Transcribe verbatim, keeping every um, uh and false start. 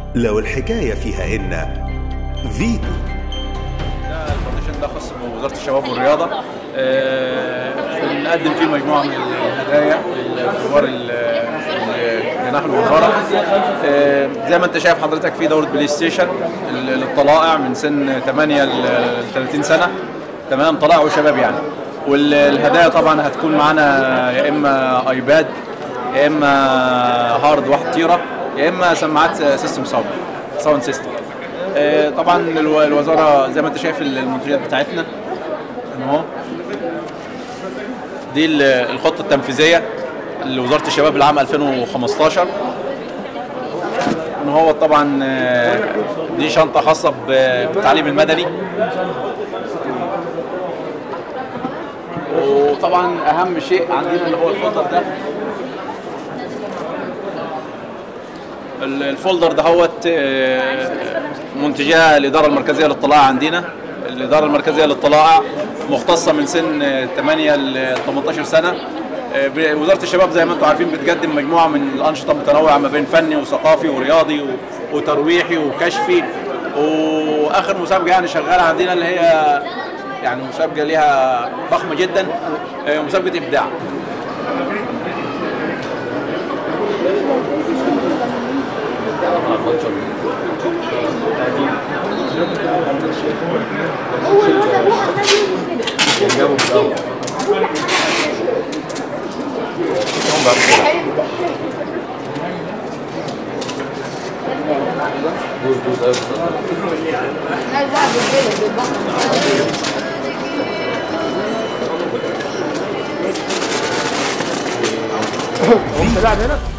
لو الحكاية فيها إن فيتو. ده الفاونديشن ده خاص بوزارة الشباب والرياضة، آه، بنقدم فيه مجموعة من الهدايا لكبار جناح الوزارة. آه، زي ما انت شايف حضرتك في دورة بلاي ستيشن للطلائع من سن ثمانية ل ثلاثين سنة، تمام، طلائع وشباب يعني. والهدايا طبعا هتكون معانا يا اما ايباد، يا اما هارد واحد تيرة، يا اما سماعات سيستم ساوند ساوند سيستم. طبعا الوزاره زي ما انت شايف المنتجات بتاعتنا اهو، دي الخطه التنفيذيه لوزاره الشباب العام ألفين وخمستاشر. ان هو طبعا دي شنطه خاصه بالتعليم المدني، وطبعا اهم شيء عندنا اللي هو الفولدر ده. الفولدر ده هو منتجاه الاداره المركزيه للطلائع عندنا. الاداره المركزيه للطلائع مختصه من سن ثمانية ل ثمانية عشر سنه. وزاره الشباب زي ما انتم عارفين بتقدم مجموعه من الانشطه متنوعه ما بين فني وثقافي ورياضي وترويحي وكشفي. واخر مسابقه يعني شغاله عندنا اللي هي يعني مسابقه ليها ضخمه جدا، مسابقه ابداع. هو الوضع جابوا في الاول هم لاعب هنا